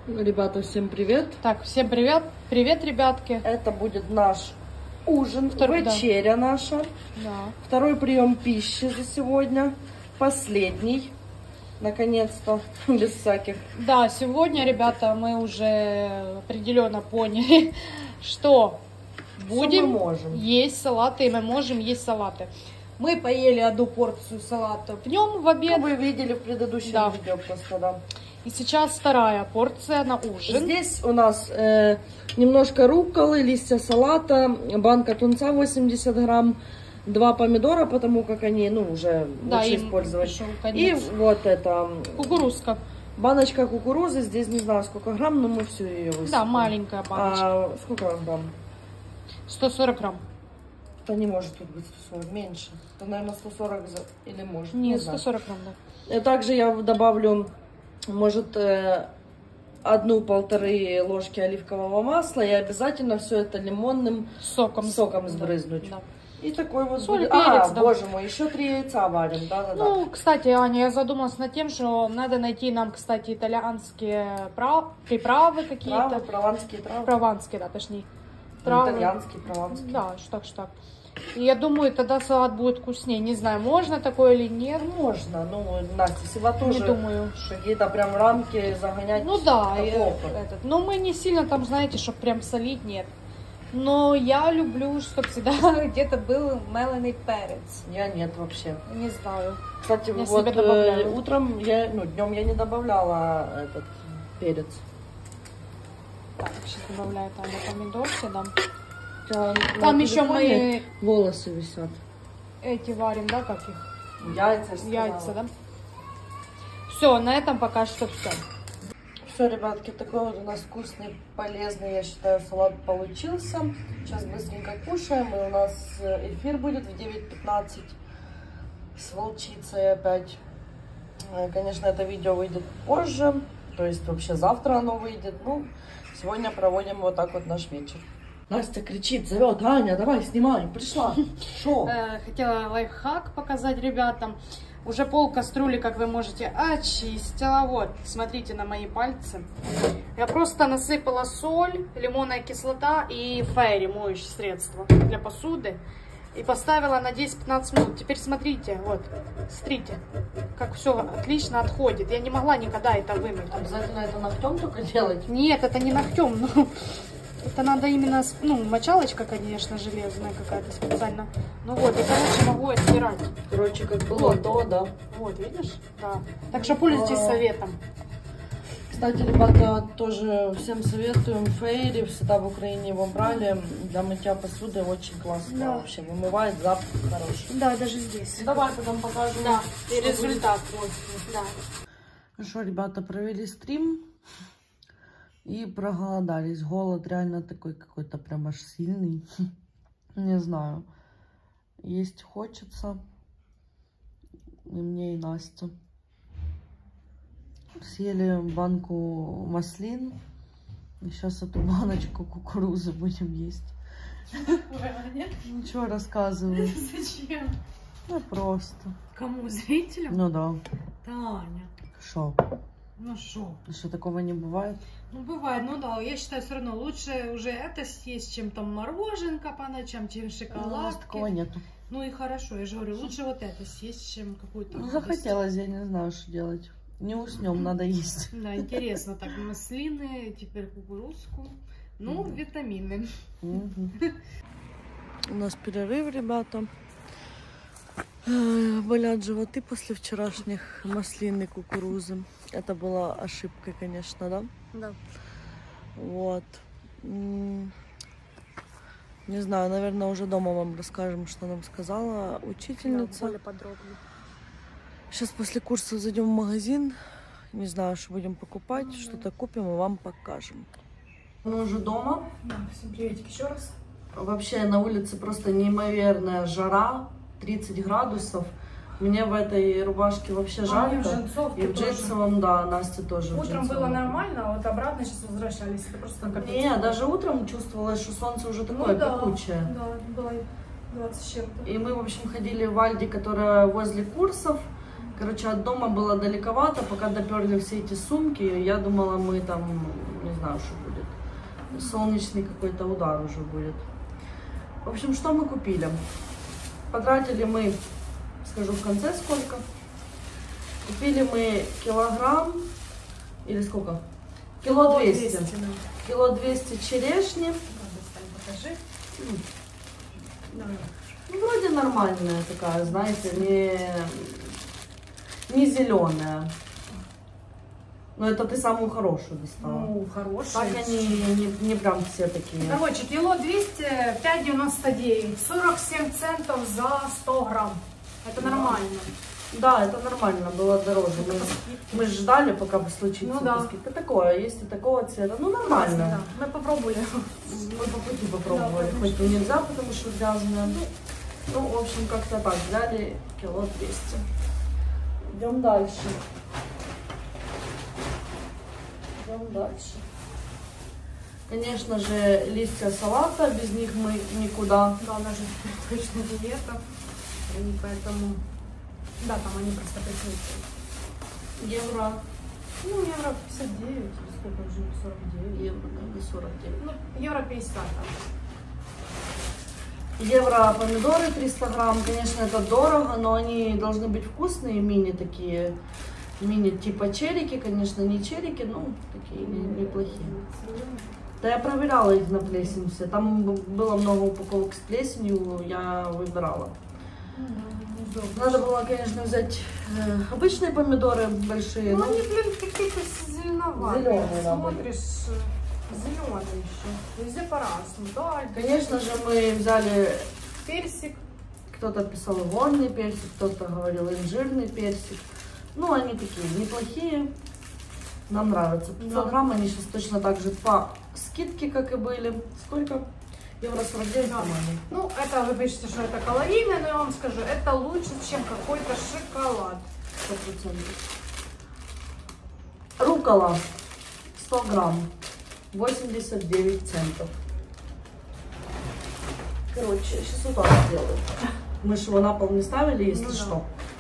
Ребята, всем привет. Так, всем привет. Привет, ребятки. Это будет наш ужин, вечеря наша. Да. Второй прием пищи за сегодня. Последний. Наконец-то, без всяких. Да, сегодня, ребята, мы уже определенно поняли, что будем есть салаты, и мы можем есть салаты. Мы поели одну порцию салата днем в обед. Вы видели в предыдущем видео просто, да. И сейчас вторая порция на ужин. Здесь у нас немножко рукколы, листья салата, банка тунца 80 грамм, 2 помидора, потому как они, уже лучше использовать. И вот это... Кукурузка. Баночка кукурузы, здесь не знаю сколько грамм, но мы все ее высыпем. Да, маленькая баночка. Сколько грамм? 140 грамм. Это не может тут быть 140, меньше. Это, наверное, 140 или может. Нет, 140 грамм, да. И также я добавлю, может, 1-1,5 ложки оливкового масла и обязательно все это лимонным соком сбрызнуть. Да. И такой вот соль, перец, да. Боже мой, еще 3 яйца варим, да. Ну, кстати, Аня, я задумалась над тем, что надо найти нам, кстати, итальянские приправы какие-то. Прованские травы. Прованские, да, точнее. Травы. Итальянские, прованские. Да, так. И я думаю, тогда салат будет вкуснее. Не знаю, можно такое или нет. Можно, Настя, если тоже не думаю. Какие-то прям рамки загонять. Ну да, но мы не сильно там, знаете, чтобы прям солить, нет. Но я люблю, чтобы всегда где-то был меленый перец. Я нет вообще. Не знаю. Кстати, я вот утром, днем я не добавляла этот перец. Так, сейчас добавляю Аня помидорки, да. Там еще мои волосы висят. Эти варим, да, как их? Яйца, да? Все, на этом пока что все. Все, ребятки, такой вот у нас вкусный, полезный, я считаю, салат получился. Сейчас быстренько кушаем, и у нас эфир будет в 9:15 с волчицей опять. Конечно, это видео выйдет позже, то есть вообще завтра оно выйдет. Сегодня проводим вот так вот наш вечер. Настя кричит, зовет: Аня, давай, снимай, пришла. Шо? Хотела лайфхак показать ребятам. Уже пол кастрюли, как вы можете, очистила. Вот, смотрите на мои пальцы. Я просто насыпала соль, лимонная кислота и фейри, моющее средство для посуды. И поставила на 10-15 минут. Теперь смотрите, смотрите, как все отлично отходит. Я не могла никогда это вымыть. Обязательно это ногтем только делать? Нет, это не ногтем, но это надо именно, мочалочка, конечно, железная какая-то специально. И, могу отстирать. Как было, то, да. Вот, видишь? Да. Так что пользуйтесь советом. Кстати, ребята, тоже всем советуем. Фейри всегда в Украине его брали. Для мытья посуды очень классно. Да. Вообще вымывает, запах хороший. Да, даже здесь. Давай потом покажу. Да, и результат. Да. Ну что, ребята, провели стрим и проголодались. Голод реально такой какой-то прям аж сильный. Не знаю. Есть хочется. И мне, и Насте. Съели банку маслин. И сейчас эту баночку кукурузы будем есть. Ну что рассказываю? Зачем? Просто. Кому? Зрителям? Ну да. Таня. Шо? Ну шо? Что, такого не бывает? Бывает, да. Я считаю, все равно лучше уже это съесть, чем там мороженка по ночам, чем шоколадки. У нас такого нету. И хорошо, я же говорю, лучше вот это съесть, чем какую-то... Захотелось, я не знаю, что делать. Не уснем, надо есть. Да, интересно. Так, маслины, теперь кукурузку. Витамины. У нас перерыв, ребята. Болят животы после вчерашних маслин и кукурузы. Это была ошибка, конечно, да? Да. Вот. Не знаю, наверное, уже дома вам расскажем, что нам сказала учительница. Да, более подробно. Сейчас после курса зайдем в магазин. Не знаю, что будем покупать. Что-то купим и вам покажем. Мы уже дома. Да, всем приветик еще раз. Вообще на улице просто неимоверная жара. 30 градусов. Мне в этой рубашке вообще жарко. И в джинсовом, да, Настя тоже. Утром было нормально, а вот обратно сейчас возвращались. Это просто капец. Не, даже утром чувствовалось, что солнце уже такое пекучее. Да, было 20 с чем-то. И мы, в общем, ходили в Альди, которая возле курсов. Короче, от дома было далековато, пока доперли все эти сумки, я думала, мы там, не знаю, что будет. Солнечный какой-то удар уже будет. В общем, что мы купили? Потратили мы, скажу в конце сколько. Купили мы килограмм, или сколько? Кило 200. Кило 200 черешни. Покажи. Ну, вроде нормальная такая, знаете, не зеленая. Но это ты самую хорошую достала. Ну, хорошая. Так они не прям все такие. Короче, кило 200, 5,99. 47 центов за 100 грамм. Это нормально. Да, это нормально, было дороже. Мы ждали, пока бы случится. Ну да. Это такое, есть и такого цвета. Ну, нормально. Да. Мы попробовали. Мы по пути попробовали. Да, хоть и нельзя, потому что грязная. Ну, в общем, как-то так. Взяли кило 200. Идем дальше. Идем дальше. Конечно же, листья салата, без них мы никуда. Да, у нас же точно диета. И поэтому... Да, там они просто присутствуют. Евро. Ну, евро 59, или сколько уже, 49. Евро, наверное, 49. Ну, евро 50. Евро помидоры 300 грамм. Конечно, это дорого, но они должны быть вкусные, мини такие. Мини типа черики, конечно, не черики, но такие неплохие. Да я проверяла их на плесень все. Там было много упаковок с плесенью, я выбирала. Надо было, конечно, взять обычные помидоры большие. Ну, они, блин, какие-то зеленоватые. Зеленые, да, смотришь, зеленые еще. Везде по-разному. Да, конечно же, мы взяли... персик. Кто-то писал ивонный персик, кто-то говорил инжирный персик. Ну, они такие неплохие. Нам нравятся. 500 грамм, они сейчас точно так же по скидке, как и были. Сколько? Евро 49, да. по-моему. Ну, это вы пишете, что это калорийное, но я вам скажу, это лучше, чем какой-то шоколад. 100%. Руккола 100 грамм, 89 центов. Короче, сейчас вот так сделаю. Мы же его на пол не ставили, если что.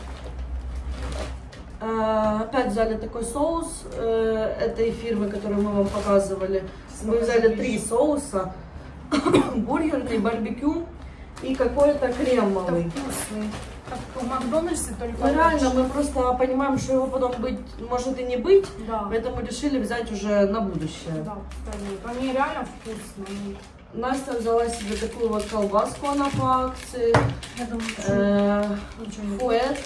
Опять взяли такой соус этой фирмы, которую мы вам показывали. Мы взяли 3 соуса. Бургерный, барбекю и какой-то кремовый. Это вкусный. Как в Макдональдсе, только Ну, реально, мы просто понимаем, что его потом быть может и не быть, да. Поэтому решили взять уже на будущее. Да, кстати, они реально вкусные. Настя взяла себе такую вот колбаску, она по акции. Я думаю, ничего не Фуэт.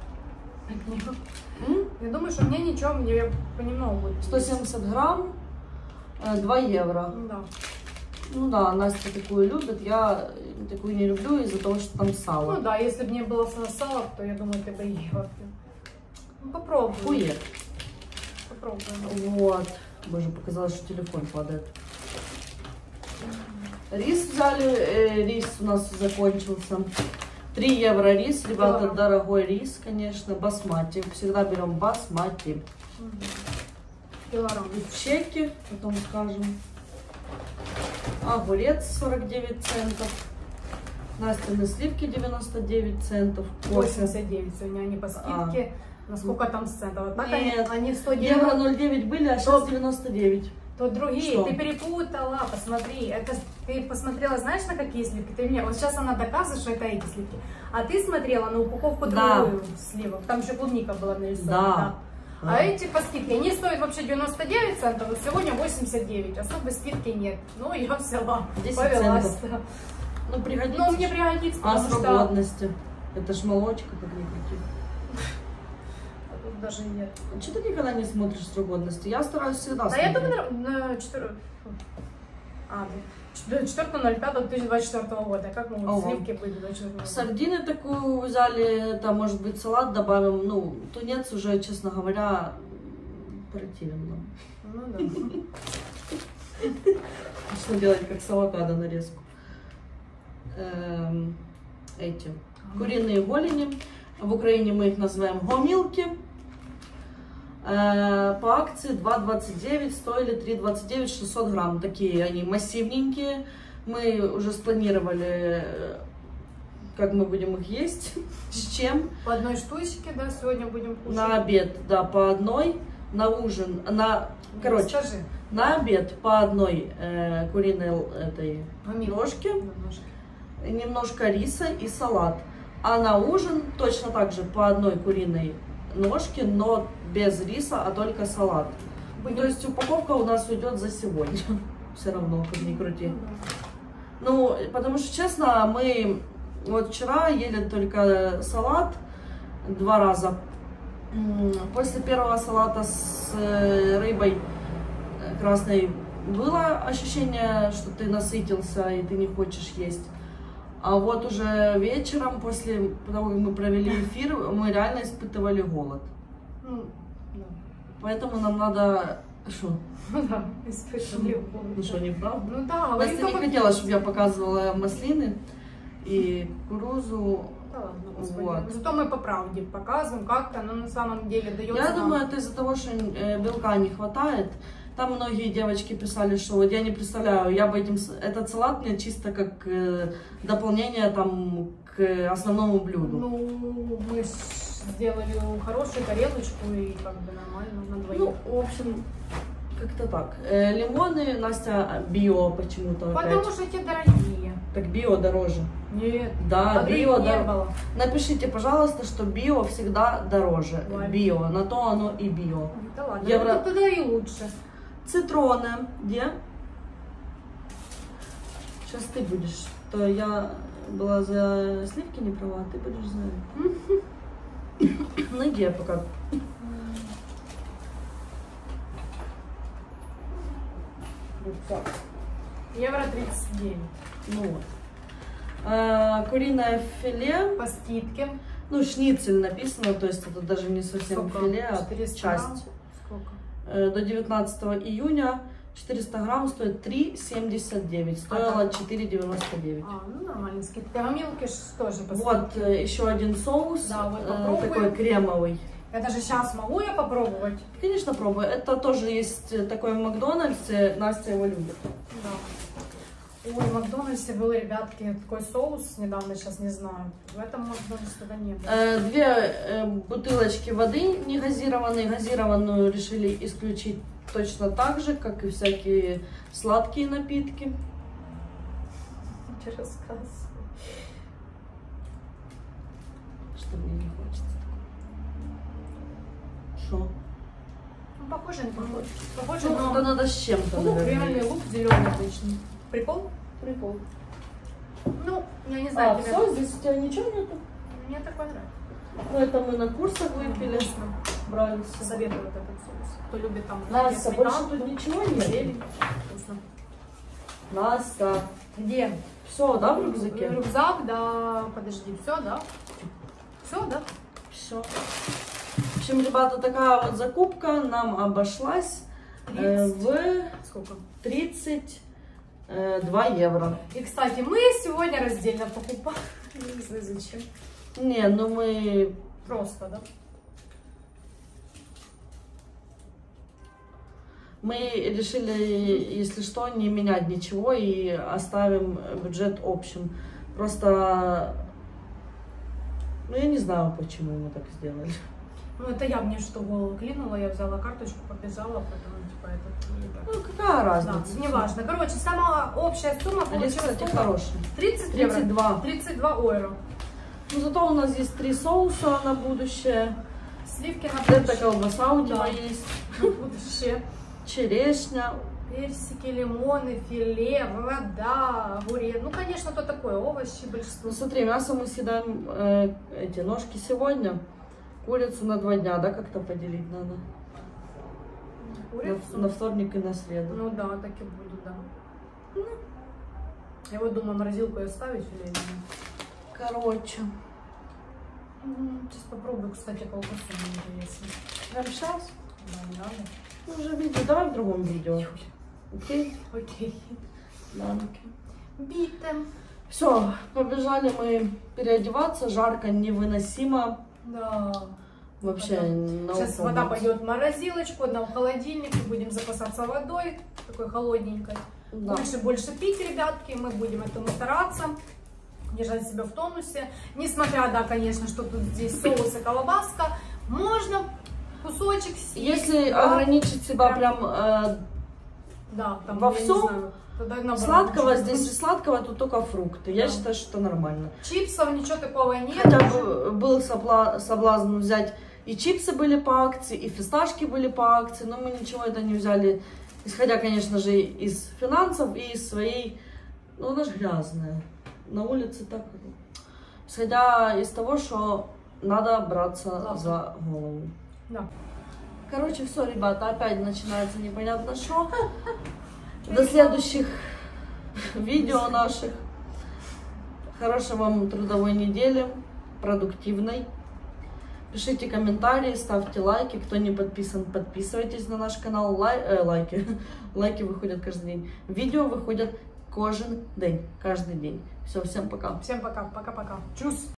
Я думаю, что мне ничего, мне понемногу будет. 170 грамм, 2 евро. Да. Ну да, Настя такую любит, я такую не люблю из-за того, что там сало. Ну да, если бы не было сала, то я думаю, ты бы ела. Ну попробуй. Фуэт. Попробуем. Вот. Боже, показалось, что телефон падает. Рис взяли, рис у нас закончился. 3 евро рис, ребята, Килограмм. Дорогой рис, конечно, басмати. Всегда берем басмати. Килограмм. Чеки, потом скажем. Огурец 49 центов. Настины сливки 99 центов. 89 сегодня они по скидке. Насколько там центов? Так Нет, они 109. Евро 0,9 были, а сейчас 99. То другие, Что? ты перепутала, посмотри, это ты посмотрела, знаешь, на какие сливки? Ты мне, вот сейчас она доказывает, что это эти сливки, а ты смотрела на упаковку другую сливок, там еще клубника была нарисована. Да. А эти по скидке, они стоят вообще 99 центов, вот сегодня 89, особой скидки нет. Ну, я взяла, 10 повелась. центов. Ну, пригодится. Ну, мне пригодится, А потому срок что... годности? Это ж молочка как никаких. А тут даже нет. Что ты никогда не смотришь срок годности? Я стараюсь всегда Да я смотреть. думаю, на 4... 4.05.2024 года. Как могут сливки быть до 4.05? Сардины такую взяли, это может быть салат добавим. Ну, тунец уже, честно говоря, противен нам. Ну да. Что делать, как с авокадо нарезку. Эти куриные голени. В Украине мы их называем гомилки. По акции 2,29, стоили 3,29, 600 грамм. Такие они массивненькие. Мы уже спланировали как мы будем их есть, с чем. По одной штучке, да, сегодня будем кушать. На обед, да, по одной, на ужин, короче, скажи. На обед по одной куриной этой ножке, немножко риса и салат. А на ужин точно так же по одной куриной ножке, но без риса, а только салат. То есть упаковка у нас уйдет за сегодня. Все равно, как ни крути. Ну, потому что, честно, мы вот вчера ели только салат 2 раза. После первого салата с рыбой красной было ощущение, что ты насытился и ты не хочешь есть. А вот уже вечером, после того, как мы провели эфир, мы реально испытывали голод. Поэтому нам надо... Что? Да, испытывали голод. Ну что, не правда? Ну да. Настя не хотела, чтобы я показывала маслины и кукурузу. Да ладно, господи. Вот. Зато мы по правде показываем, как-то оно на самом деле дается. Я нам... думаю, это из-за того, что белка не хватает. Там многие девочки писали, что вот я не представляю, я бы этот салат мне чисто как дополнение там к основному блюду. Ну, мы сделали хорошую тарелочку и как бы нормально на двоих. Ну, в общем, как-то так. Лимоны, Настя, био почему-то. Потому что эти дорогие. Так био дороже. Нет. Да, био не было. Напишите, пожалуйста, что био всегда дороже. Ладно. Био, на то оно и био. Да ладно, Евро... ну, тогда и лучше. Цитроны. Где? Сейчас ты будешь. То я была за сливки не права, а ты будешь за... Ну где пока? Евро 39. Ну вот. Куриное филе. По скидке. Ну, шницель написано, то есть это даже не совсем Сколько? филе, а 400 часть. грамм? Сколько? До 19 июня 400 грамм стоит 3,79. Стоило 4,99. Ну нормально, скидка. А милки тоже по скидке. Вот еще один соус, Да, вот попробуем. такой кремовый. Я даже сейчас могу я попробовать? Конечно, пробуй. Это тоже есть такой в Макдональдсе, Настя его любит. Да. Ой, в Макдональдсе был, ребятки, такой соус недавно, сейчас не знаю. В этом Макдональдсе тогда не было. 2 бутылочки воды негазированной. Газированную решили исключить точно так же, как и всякие сладкие напитки. Ты рассказывай. Что мне не хочется. Что? Ну, похоже, не похоже. Похоже, Ну, но... надо с чем-то, Лук, наверное, реальный есть. лук зеленый обычный. Прикол? Прикол. Ну, я не знаю. тебе- все, здесь у тебя ничего нету? Мне такой нравится. Ну, это мы на курсах выпили. Брали с собой. Советую вот этот соус. Кто любит там... Настя, больше сметанку, тут ничего нет? зелень. Вкусно. Настя. Где? Все, да, в рюкзаке? Рюкзак, да. Подожди, все, да? Все, да? Все. В общем, ребята, такая вот закупка нам обошлась в Сколько? 32 евро. И, кстати, мы сегодня раздельно покупали. Не знаю зачем. Не, ну мы... Просто, да? Мы решили, если что, не менять ничего и оставим бюджет общим. Просто, ну я не знаю, почему мы так сделали. Ну, это я мне что в голову клинула, я взяла карточку, побежала, потом, типа, это... Ну какая разница? Да, неважно. Короче, сама общая сумма Алис, получилась кстати, сколько? хороший. 30 евро. 32. 32 евро. Ну зато у нас есть 3 соуса на будущее. Сливки на Это будущее. колбаса у него Да. есть. На будущее. Черешня. Персики, лимоны, филе, вода, огурец. Ну, конечно, то такое, овощи большинство. Ну смотри, мясо мы съедаем, эти ножки сегодня. Курицу на 2 дня, да, как-то поделить надо? Курицу. На вторник и на среду. Ну да, так и будет, да. Я вот думаю, морозилку оставить или нет. Короче. Сейчас попробую, кстати, колбасу интересно. Прям сейчас? Да, не надо. Ну, уже видео, давай в другом видео. Окей? Окей. Данки. Битым. Все, побежали мы переодеваться, жарко невыносимо. Да. Вообще, на Сейчас вода пойдет в морозилочку, одна в холодильник, мы будем запасаться водой, такой холодненькой. Да. Больше пить, ребятки, мы будем этому стараться. держать себя в тонусе. Несмотря, да, конечно, что тут здесь соус и колбаска, можно кусочек съесть. Если да, ограничить себя прям да, там, во я не всем, знаю, тогда наоборот, сладкого ничего. здесь и сладкого тут только фрукты. Я Да. считаю, что это нормально. Чипсов, ничего такого нет. Хотя бы был соблазн взять, и чипсы были по акции, и фисташки были по акции, но мы ничего это не взяли, исходя, конечно же, из финансов и из своей, ну она же грязная, на улице так, исходя из того, что надо браться за голову. Да. Короче, все, ребята, опять начинается непонятно что. До следующих видео наших. Хорошей вам трудовой недели, продуктивной. Пишите комментарии, ставьте лайки. Кто не подписан, подписывайтесь на наш канал. Лайки выходят каждый день. Видео выходят каждый день. Все, всем пока. Всем пока, пока-пока. Чус!